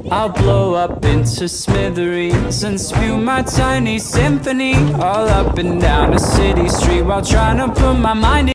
I'll blow up into smithereens and spew my tiny symphony all up and down a city street while trying to put my mind